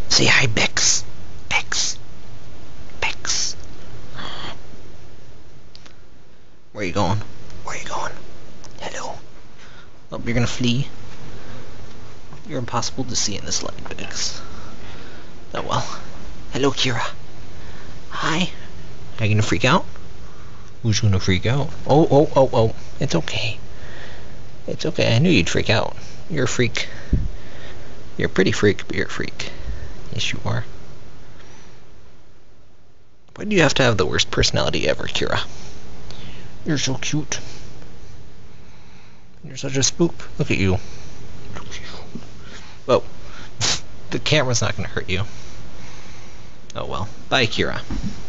Say hi, Bix. Bix. Bix. Where you going? Where you going? Hello. Oh, you're gonna flee? You're impossible to see in this light, Bix. Oh well. Hello, Kiera. Hi. Are you gonna freak out? Who's gonna freak out? Oh. It's okay. It's okay. I knew you'd freak out. You're a freak. You're a pretty freak, but you're a freak. Yes, you are. Why do you have to have the worst personality ever, Kiera? You're so cute. You're such a spook. Look at you. Whoa. The camera's not gonna hurt you. Oh well. Bye, Kiera.